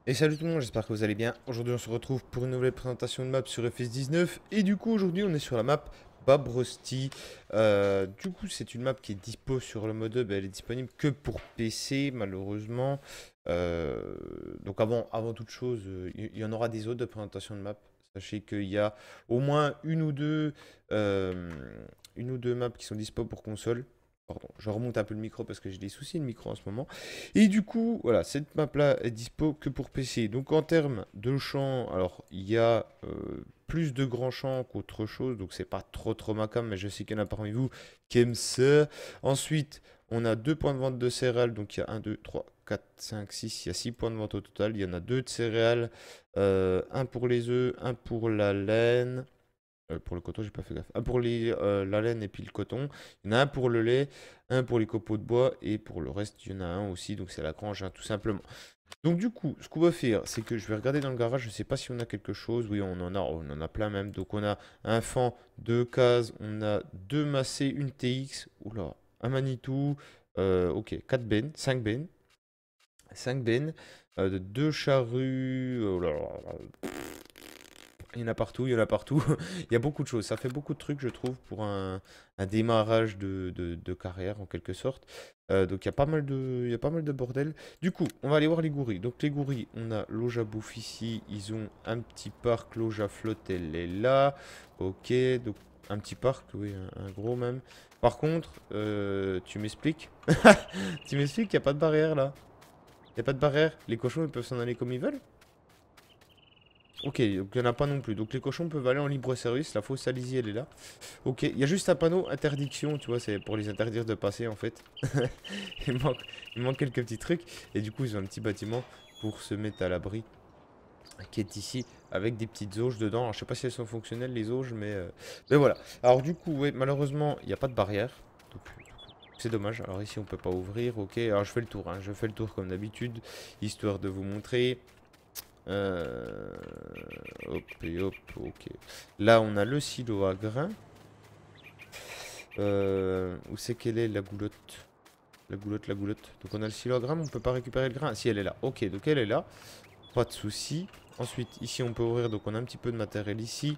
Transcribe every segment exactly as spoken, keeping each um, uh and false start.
Et salut tout le monde, j'espère que vous allez bien. Aujourd'hui on se retrouve pour une nouvelle présentation de map sur F S dix-neuf. Et du coup aujourd'hui on est sur la map Bobrovsky. Euh, du coup c'est une map qui est dispo sur le mode hub, elle est disponible que pour P C malheureusement. Euh, donc avant, avant toute chose, euh, il y, y en aura des autres de présentation de map. Sachez qu'il y a au moins une ou deux, euh, une ou deux maps qui sont dispo pour console. Pardon, je remonte un peu le micro parce que j'ai des soucis de micro en ce moment. Et du coup, voilà, cette map-là est dispo que pour P C. Donc en termes de champs, alors il y a euh, plus de grands champs qu'autre chose, donc c'est pas trop trop ma cam, mais je sais qu'il y en a parmi vous qui aiment ça. Ensuite, on a deux points de vente de céréales, donc il y a un, deux, trois, quatre, cinq, six, il y a six points de vente au total. Il y en a deux de céréales, euh, un pour les œufs, un pour la laine. Euh, pour le coton, j'ai pas fait gaffe. Un pour les, euh, la laine et puis le coton. Il y en a un pour le lait, un pour les copeaux de bois et pour le reste, il y en a un aussi. Donc c'est la grange, hein, tout simplement. Donc du coup, ce qu'on va faire, c'est que je vais regarder dans le garage. Je sais pas si on a quelque chose. Oui, on en a, on en a plein même. Donc on a un fan, deux cases, on a deux massés, une T X. Oula, un Manitou. Euh, ok, quatre bennes, cinq bennes. cinq bennes. Euh, deux charrues. Oh là là. Il y en a partout, il y en a partout. Il y a beaucoup de choses. Ça fait beaucoup de trucs, je trouve, pour un, un démarrage de, de- de carrière, en quelque sorte. Euh, donc, il y a pas mal de, il y a pas mal de bordel. Du coup, on va aller voir les gourris. Donc, les gourris, on a Loja Bouffe ici. Ils ont un petit parc. Loja Flotte, elle est là. Ok, donc un petit parc, oui, un, un gros même. Par contre, euh, tu m'expliques? Tu m'expliques qu'il n'y a pas de barrière, là? Il n'y a pas de barrière? Les cochons, ils peuvent s'en aller comme ils veulent? Ok, donc il n'y en a pas non plus. Donc les cochons peuvent aller en libre service. La fosse Alizy, elle est là. Ok, il y a juste un panneau interdiction, tu vois, c'est pour les interdire de passer en fait. il manque, il manque quelques petits trucs. Et du coup, ils ont un petit bâtiment pour se mettre à l'abri qui est ici avec des petites auges dedans. Alors, je sais pas si elles sont fonctionnelles les auges, mais, euh, mais voilà. Alors du coup, ouais, malheureusement, il n'y a pas de barrière. Donc, c'est dommage. Alors ici, on peut pas ouvrir. Ok, alors je fais le tour. Hein. Je fais le tour comme d'habitude, histoire de vous montrer. Euh, Hop et hop, ok. Là, on a le silo à grains. Euh, où c'est qu'elle est la goulotte? La goulotte, la goulotte. Donc on a le silo à grains, mais on peut pas récupérer le grain. Si, elle est là. Ok, donc elle est là. Pas de souci. Ensuite, ici, on peut ouvrir. Donc on a un petit peu de matériel ici.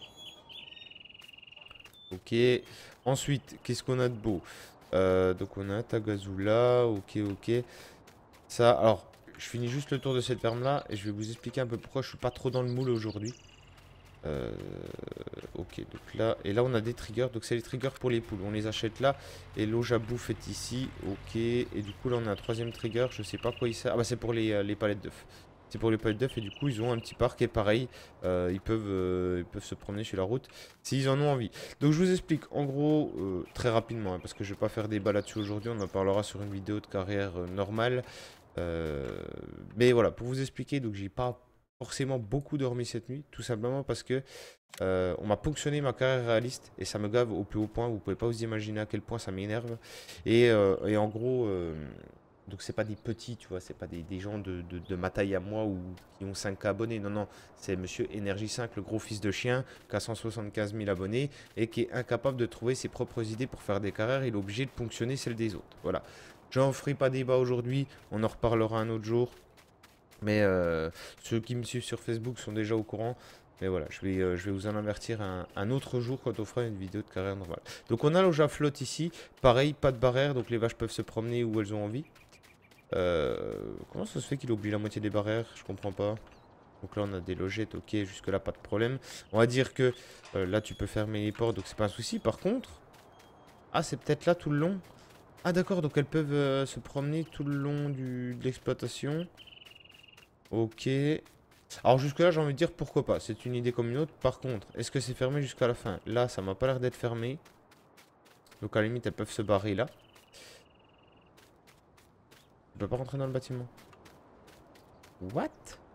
Ok. Ensuite, qu'est-ce qu'on a de beau? Euh, donc on a un tagazoula. Ok, ok. Ça, alors, je finis juste le tour de cette ferme là et je vais vous expliquer un peu pourquoi je suis pas trop dans le moule aujourd'hui. Euh, ok, donc là, et là on a des triggers, donc c'est les triggers pour les poules, on les achète là, et l'eau à bouffe est ici, ok, et du coup là on a un troisième trigger, je sais pas quoi il sert, ah bah c'est pour les, euh, les palettes d'œufs, c'est pour les palettes d'œufs, et du coup ils ont un petit parc, et pareil, euh, ils, peuvent, euh, ils peuvent se promener sur la route, s'ils en ont envie. Donc je vous explique, en gros, euh, très rapidement, hein, parce que je vais pas faire débat là-dessus aujourd'hui, on en parlera sur une vidéo de carrière euh, normale, euh, mais voilà, pour vous expliquer, donc j'ai pas forcément beaucoup dormi cette nuit, tout simplement parce que euh, on m'a ponctionné ma carrière réaliste et ça me gave au plus haut point. Vous pouvez pas vous imaginer à quel point ça m'énerve. Et, euh, et en gros, euh, donc c'est pas des petits, tu vois, c'est pas des, des gens de, de- de ma taille à moi ou qui ont cinq k abonnés. Non, non, c'est monsieur Energy cinq, le gros fils de chien, qui a cent soixante-quinze mille abonnés et qui est incapable de trouver ses propres idées pour faire des carrières. Il est obligé de ponctionner celles des autres. Voilà. J'en ferai pas débat aujourd'hui, on en reparlera un autre jour. Mais euh, ceux qui me suivent sur Facebook sont déjà au courant. Mais voilà, je vais, euh, je vais vous en avertir un, un autre jour quand on fera une vidéo de carrière normale. Donc on a l'Oja flotte ici. Pareil, pas de barrière, donc les vaches peuvent se promener où elles ont envie. Euh, comment ça se fait qu'il oublie la moitié des barrières? Je comprends pas. Donc là on a des logettes, ok, jusque là pas de problème. On va dire que euh, là tu peux fermer les portes, donc c'est pas un souci. Par contre, ah c'est peut-être là tout le long. Ah d'accord, donc elles peuvent euh, se promener tout le long du, de l'exploitation. Ok. Alors jusque-là, j'ai envie de dire pourquoi pas. C'est une idée comme une autre. Par contre, est-ce que c'est fermé jusqu'à la fin? Là, ça m'a pas l'air d'être fermé. Donc à la limite, elles peuvent se barrer là. Je peux pas rentrer dans le bâtiment. What?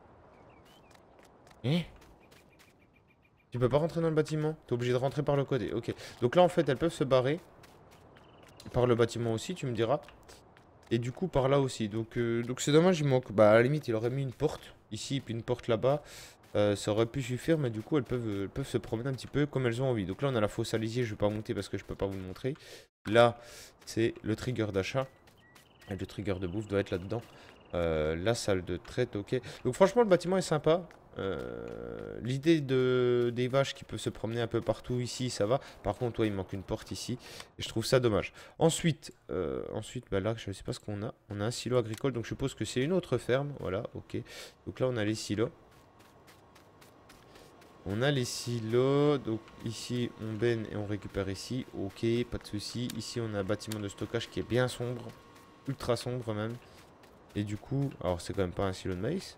Eh? Tu peux pas rentrer dans le bâtiment? T'es obligé de rentrer par le côté. Ok. Donc là, en fait, elles peuvent se barrer. Par le bâtiment aussi, tu me diras. Et du coup, par là aussi. Donc euh, donc c'est dommage, il manque. Bah, à la limite, il aurait mis une porte ici, puis une porte là-bas. Euh, ça aurait pu suffire, mais du coup, elles peuvent, euh, elles peuvent se promener un petit peu comme elles ont envie. Donc là, on a la fosse à lisier, je vais pas monter parce que je peux pas vous le montrer. Là, c'est le trigger d'achat. Et le trigger de bouffe doit être là-dedans. Euh, la salle de traite, ok. Donc franchement, le bâtiment est sympa. Euh, L'idée de des vaches qui peuvent se promener un peu partout ici, ça va. Par contre, ouais, il manque une porte ici. Et je trouve ça dommage. Ensuite, euh, ensuite bah là, je ne sais pas ce qu'on a. On a un silo agricole, donc je suppose que c'est une autre ferme. Voilà, ok. Donc là, on a les silos. On a les silos. Donc ici, on baigne et on récupère ici. Ok, pas de souci. Ici, on a un bâtiment de stockage qui est bien sombre. Ultra sombre même. Et du coup, alors c'est quand même pas un silo de maïs.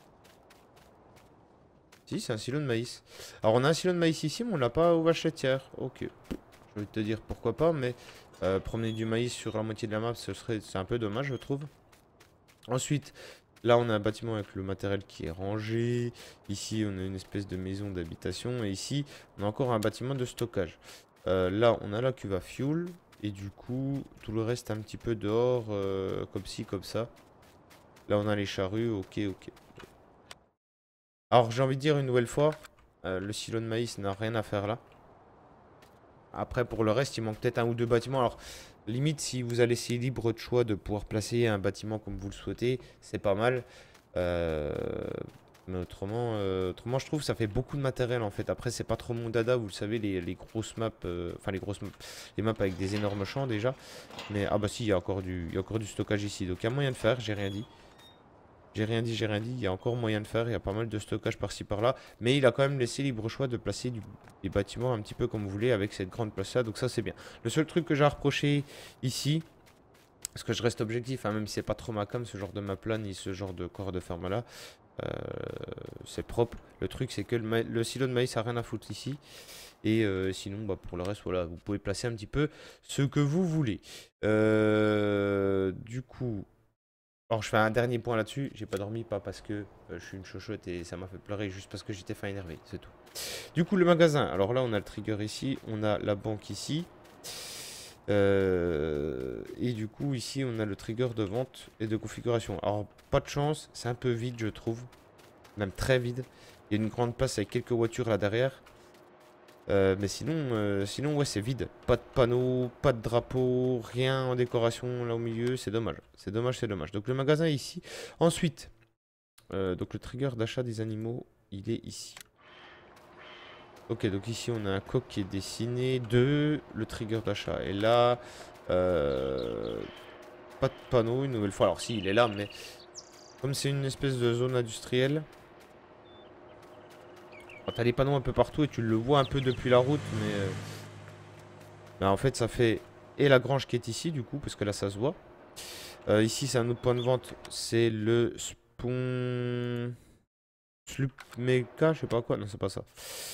Si, c'est un silo de maïs. Alors on a un silo de maïs ici, mais on l'a pas aux vaches laitières. Ok. Je vais te dire pourquoi pas, mais euh, promener du maïs sur la moitié de la map, ce serait, c'est un peu dommage, je trouve. Ensuite, là on a un bâtiment avec le matériel qui est rangé. Ici, on a une espèce de maison d'habitation. Et ici, on a encore un bâtiment de stockage. Euh, là, on a la cuve à fuel. Et du coup, tout le reste un petit peu dehors, euh, comme ci, comme ça. Là, on a les charrues. Ok, ok. Alors, j'ai envie de dire une nouvelle fois, euh, le silo de maïs n'a rien à faire là. Après, pour le reste, il manque peut-être un ou deux bâtiments. Alors, limite, si vous allez laisser libre de choix de pouvoir placer un bâtiment comme vous le souhaitez, c'est pas mal. Euh, mais autrement, euh, autrement, je trouve que ça fait beaucoup de matériel en fait. Après, c'est pas trop mon dada, vous le savez, les, les grosses maps, euh, enfin les grosses maps, les maps avec des énormes champs déjà. Mais ah bah si, il y a encore du, il y a encore du stockage ici. Donc, il y a moyen de faire, j'ai rien dit. J'ai rien dit, j'ai rien dit. Il y a encore moyen de faire. Il y a pas mal de stockage par-ci par-là. Mais il a quand même laissé libre choix de placer du- des bâtiments un petit peu comme vous voulez avec cette grande place-là. Donc ça, c'est bien. Le seul truc que j'ai à reprocher ici, parce que je reste objectif, hein, même si c'est pas trop ma cam, ce genre de map-là, ni ce genre de corps de ferme-là, euh, c'est propre. Le truc, c'est que le, ma- le silo de maïs a rien à foutre ici. Et euh, sinon, bah, pour le reste, voilà, vous pouvez placer un petit peu ce que vous voulez. Euh, du coup... Alors je fais un dernier point là-dessus, j'ai pas dormi, pas parce que euh, je suis une chochotte et ça m'a fait pleurer, juste parce que j'étais fin énervé, c'est tout. Du coup le magasin, alors là on a le trigger ici, on a la banque ici. Euh, et du coup ici on a le trigger de vente et de configuration. Alors pas de chance, c'est un peu vide je trouve, même très vide. Il y a une grande place avec quelques voitures là derrière. Euh, mais sinon, euh, sinon ouais c'est vide. Pas de panneau, pas de drapeau, rien en décoration là au milieu, c'est dommage. C'est dommage, c'est dommage. Donc le magasin est ici. Ensuite, euh, donc le trigger d'achat des animaux, il est ici. Ok, donc ici on a un coq qui est dessiné. Deux, le trigger d'achat est là. Euh, pas de panneau une nouvelle fois. Alors si, il est là, mais comme c'est une espèce de zone industrielle, t'as les panneaux un peu partout et tu le vois un peu depuis la route, mais... euh, Bah, en fait, ça fait et la grange qui est ici, du coup, parce que là, ça se voit. Euh, ici, c'est un autre point de vente. C'est le Spon... Slup Mecha, je sais pas quoi. Non, c'est pas ça.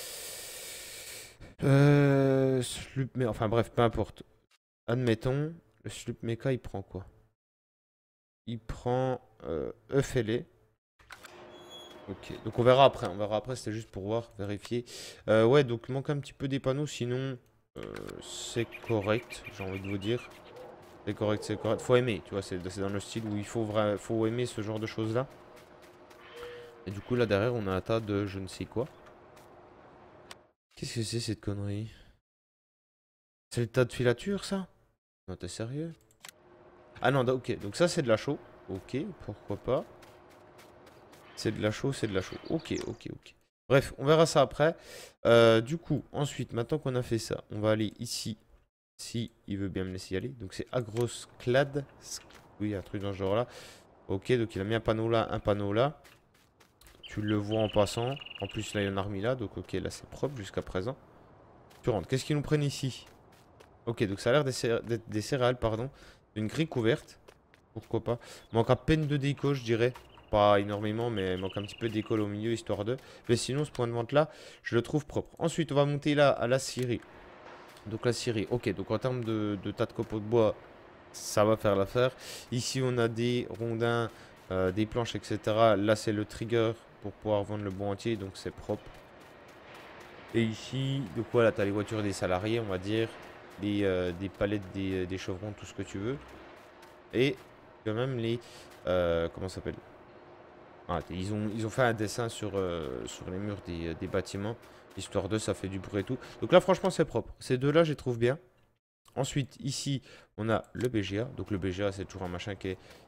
Euh... Slup... Mais enfin, bref, peu importe. Admettons, le Slup Mecha, il prend quoi? Il prend euh, œuf ailé. Ok, donc on verra après. On verra après, c'était juste pour voir, vérifier. Euh, ouais, donc il manque un petit peu des panneaux, sinon euh, c'est correct, j'ai envie de vous dire. C'est correct, c'est correct. Faut aimer, tu vois, c'est c'est dans le style où il faut, vra- faut aimer ce genre de choses-là. Et du coup, là derrière, on a un tas de je ne sais quoi. Qu'est-ce que c'est cette connerie? C'est le tas de filature, ça? Non, t'es sérieux? Ah non, da- ok, donc ça c'est de la chaux. Ok, pourquoi pas. C'est de la chaux, c'est de la chaux. Ok, ok, ok. Bref, on verra ça après. Euh, du coup, ensuite, maintenant qu'on a fait ça, on va aller ici. Si il veut bien me laisser y aller. Donc c'est Agrosclad. Oui, un truc dans ce genre-là. Ok, donc il a mis un panneau là, un panneau là. Tu le vois en passant. En plus, là, il y en a remis là. Donc, ok, là, c'est propre jusqu'à présent. Tu rentres. Qu'est-ce qu'ils nous prennent ici? Ok, donc ça a l'air d'être des céréales, pardon. Une grille couverte. Pourquoi pas. Manque à peine de déco, je dirais. Pas énormément, mais il manque un petit peu d'école au milieu, histoire de. Mais sinon, ce point de vente-là, je le trouve propre. Ensuite, on va monter là à la scierie. Donc, la scierie. Ok, donc en termes de, de tas de copeaux de bois, ça va faire l'affaire. Ici, on a des rondins, euh, des planches, et cetera. Là, c'est le trigger pour pouvoir vendre le bois entier, donc c'est propre. Et ici, donc voilà, tu as les voitures des salariés, on va dire, les, euh, des palettes, des, des chevrons, tout ce que tu veux. Et quand même les... euh, comment ça s'appelle? Ah, ils ont, ils ont fait un dessin sur, euh, sur les murs des, des bâtiments, histoire de, ça fait du bruit et tout. Donc là, franchement, c'est propre. Ces deux-là, je les trouve bien. Ensuite, ici, on a le B G A. Donc le B G A, c'est toujours un machin qui est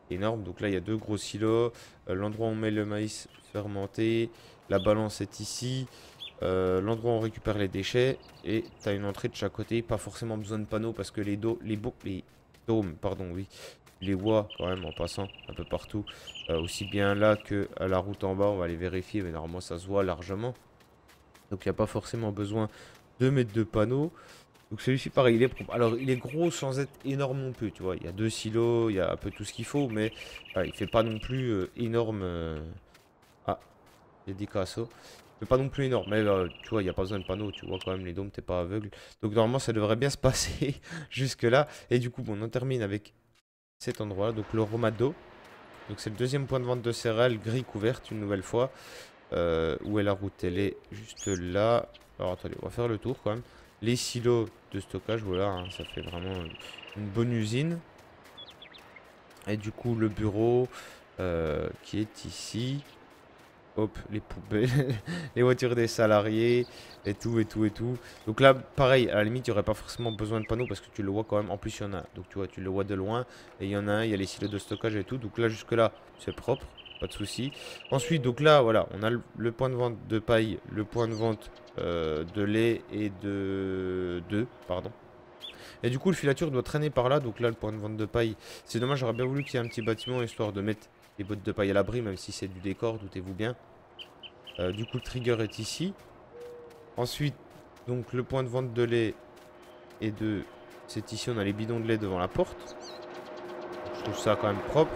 énorme. Donc là, il y a deux gros silos. Euh, L'endroit où on met le maïs fermenté. La balance est ici. Euh, L'endroit où on récupère les déchets. Et tu as une entrée de chaque côté. Pas forcément besoin de panneaux parce que les, do les, les dômes, pardon, oui, les vois quand même en passant un peu partout. Euh, aussi bien là que à la route en bas. On va les vérifier, mais normalement ça se voit largement. Donc il n'y a pas forcément besoin de mettre de panneaux. Donc celui-ci pareil, il est propre. Alors il est gros sans être énorme non plus, tu vois. Il y a deux silos, il y a un peu tout ce qu'il faut, mais voilà, il fait pas non plus euh, énorme. Euh... Ah, il y a des cassos. Il fait pas non plus énorme, mais euh, tu vois, il n'y a pas besoin de panneaux, tu vois quand même les dômes, t'es pas aveugle. Donc normalement ça devrait bien se passer jusque là. Et du coup, bon, on en termine avec cet endroit-là, donc le Romado. Donc c'est le deuxième point de vente de céréales, grille couverte une nouvelle fois. Euh, où est la route? Elle est juste là. Alors attendez, on va faire le tour quand même. Les silos de stockage, voilà, hein, ça fait vraiment une bonne usine. Et du coup, le bureau euh, qui est ici. Hop, les poubelles, les voitures des salariés, et tout, et tout, et tout. Donc là, pareil, à la limite, il n'y aurait pas forcément besoin de panneaux parce que tu le vois quand même. En plus, il y en a. Donc tu vois, tu le vois de loin. Et il y en a un, il y a les silos de stockage et tout. Donc là, jusque-là, c'est propre, pas de souci. Ensuite, donc là, voilà, on a le, le point de vente de paille, le point de vente euh, de lait et de... de... pardon. Et du coup, le filature doit traîner par là. Donc là, le point de vente de paille, c'est dommage, j'aurais bien voulu qu'il y ait un petit bâtiment histoire de mettre les bottes de paille à l'abri, même si c'est du décor, doutez-vous bien. Euh, du coup, le trigger est ici. Ensuite, donc le point de vente de lait et de... C'est ici, on a les bidons de lait devant la porte. Je trouve ça quand même propre.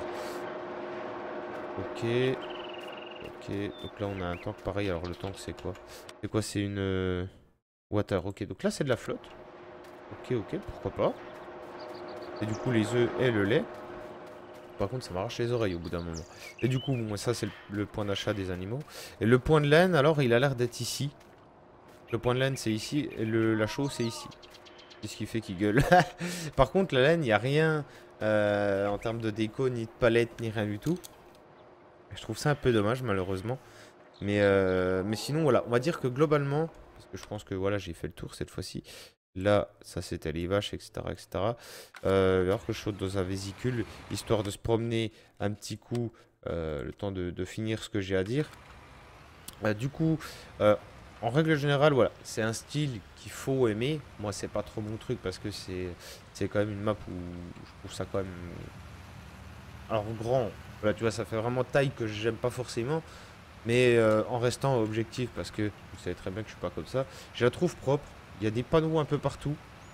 Ok. Ok. Donc là, on a un tank pareil. Alors, le tank, c'est quoi? C'est quoi? C'est une... euh, water. Ok. Donc là, c'est de la flotte. Ok, ok. Pourquoi pas. Et du coup, les œufs et le lait. Par contre, ça m'arrache les oreilles au bout d'un moment. Et du coup, bon, ça, c'est le, le point d'achat des animaux. Et le point de laine, alors, il a l'air d'être ici. Le point de laine, c'est ici. Et le, la chaux, c'est ici. C'est ce qui fait qu'il gueule. Par contre, la laine, il n'y a rien euh, en termes de déco, ni de palette, ni rien du tout. Je trouve ça un peu dommage, malheureusement. Mais, euh, mais sinon, voilà. On va dire que globalement, parce que je pense que voilà, j'ai fait le tour cette fois-ci. Là, ça c'était les vaches, et cetera et cetera. Euh, alors que je saute dans un vésicule, histoire de se promener un petit coup, euh, le temps de, de finir ce que j'ai à dire. Euh, du coup, euh, en règle générale, voilà, c'est un style qu'il faut aimer. Moi, c'est pas trop mon truc parce que c'est c'est quand même une map où je trouve ça quand même... Alors grand, voilà, tu vois, ça fait vraiment taille que j'aime pas forcément. Mais euh, en restant objectif, parce que vous savez très bien que je suis pas comme ça, je la trouve propre. Il y a des panneaux un peu partout.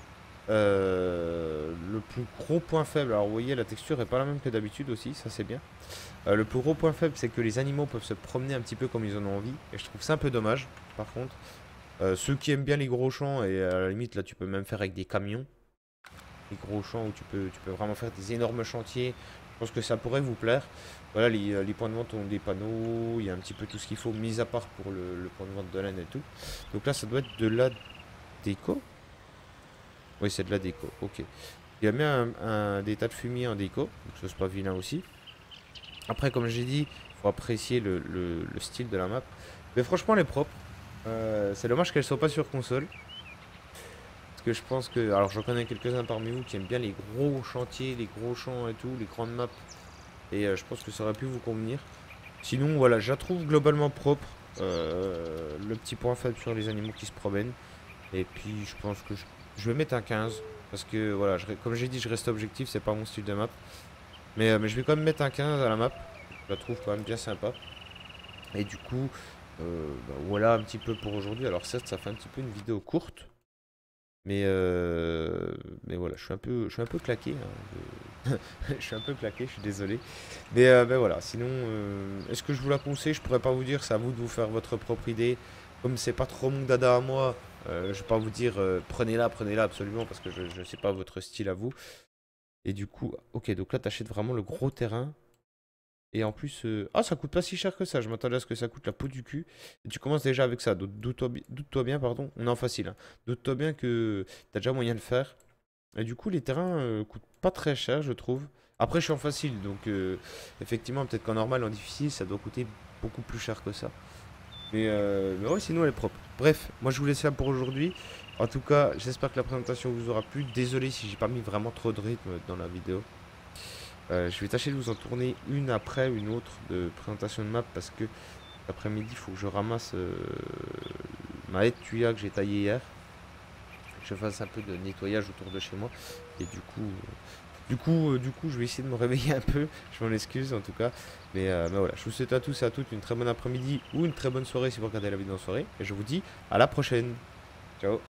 Euh, le plus gros point faible, alors vous voyez, la texture est pas la même que d'habitude aussi, ça c'est bien. Euh, le plus gros point faible, c'est que les animaux peuvent se promener un petit peu comme ils en ont envie. Et je trouve ça un peu dommage, par contre. Euh, ceux qui aiment bien les gros champs, et à la limite, là, tu peux même faire avec des camions. Les gros champs où tu peux, tu peux vraiment faire des énormes chantiers. Je pense que ça pourrait vous plaire. Voilà, les, les points de vente ont des panneaux. Il y a un petit peu tout ce qu'il faut, mis à part pour le, le point de vente de laine et tout. Donc là, ça doit être de la déco. Oui, c'est de la déco. Ok. Il y a bien un, un, des tas de fumier en déco. Donc ça, c'est pas vilain aussi. Après, comme j'ai dit, il faut apprécier le, le, le style de la map. Mais franchement, elle est propre. Euh, c'est dommage qu'elle soit pas sur console. Parce que je pense que... Alors, j'en connais quelques-uns parmi vous qui aiment bien les gros chantiers, les gros champs et tout, les grandes maps. Et euh, je pense que ça aurait pu vous convenir. Sinon, voilà, je la trouve globalement propre. Euh, le petit point faible sur les animaux qui se promènent. Et puis, je pense que je, je vais mettre un quinze. Parce que, voilà, je, comme j'ai dit, je reste objectif. C'est pas mon style de map. Mais, euh, mais je vais quand même mettre un quinze à la map. Je la trouve quand même bien sympa. Et du coup, euh, bah, voilà un petit peu pour aujourd'hui. Alors certes, ça fait un petit peu une vidéo courte. Mais, euh, mais voilà, je suis un peu, je suis un peu claqué. Hein, de... je suis un peu claqué, je suis désolé. Mais euh, ben voilà, sinon, euh, est-ce que je vous la conseille? Je pourrais pas vous dire, c'est à vous de vous faire votre propre idée. Comme c'est pas trop mon dada à moi, euh, je vais pas vous dire euh, prenez-la, prenez-la absolument, parce que je ne sais pas votre style à vous. Et du coup, ok, donc là, t'achètes vraiment le gros terrain. Et en plus, euh, ah, ça coûte pas si cher que ça. Je m'attendais à ce que ça coûte la peau du cul. Et tu commences déjà avec ça. Donc, doute-toi bi- doute-toi bien, pardon. On est en facile. Hein. Doute-toi bien que t'as déjà moyen de faire. Et du coup, les terrains euh, coûtent pas très cher, je trouve. Après, je suis en facile. Donc, euh, effectivement, peut-être qu'en normal, en difficile, ça doit coûter beaucoup plus cher que ça. Mais, euh, mais ouais, sinon, elle est propre. Bref, moi, je vous laisse là pour aujourd'hui. En tout cas, j'espère que la présentation vous aura plu. Désolé si j'ai pas mis vraiment trop de rythme dans la vidéo. Euh, je vais tâcher de vous en tourner une après une autre de présentation de map parce que l'après-midi, il faut que je ramasse euh, ma haie de tuya que j'ai taillée hier. Que je fasse un peu de nettoyage autour de chez moi. Et du coup, euh, du coup, euh, du coup, je vais essayer de me réveiller un peu. Je m'en excuse en tout cas. Mais, euh, mais voilà, je vous souhaite à tous et à toutes une très bonne après-midi ou une très bonne soirée si vous regardez la vidéo en soirée. Et je vous dis à la prochaine. Ciao.